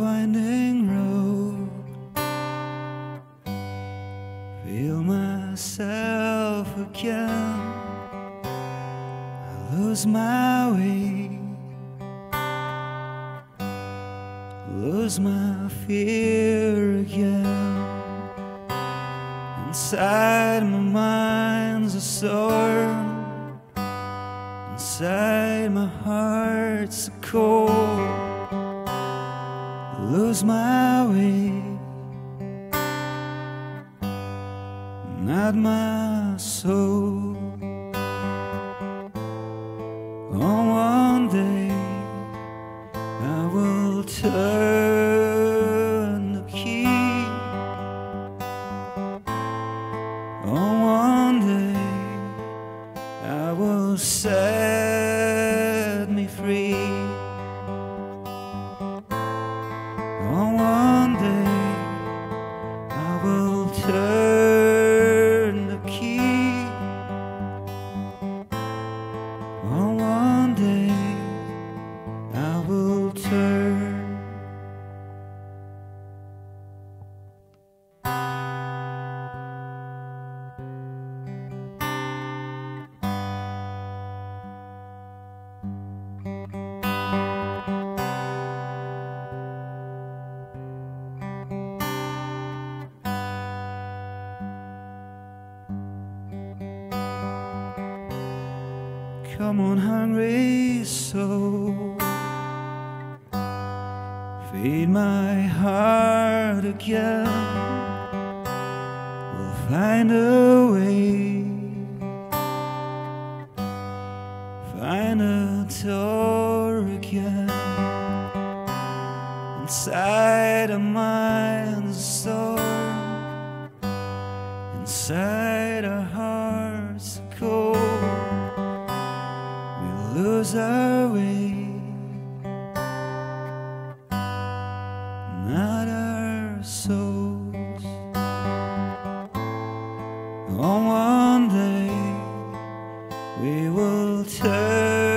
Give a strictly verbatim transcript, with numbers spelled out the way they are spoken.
winding road, feel myself again. I lose my way, lose my fear again. Inside my mind's a storm, inside my heart's a cold. Lose my way, not my soul. On one day I will turn the key. On one day I will set me free. On one day I will turn the key. On one day I will turn. Come on, hungry soul, feed my heart again. We'll find a way, find a door again. Inside our minds a storm, inside our hearts a cold. Lose our way, not our souls. On one day we will turn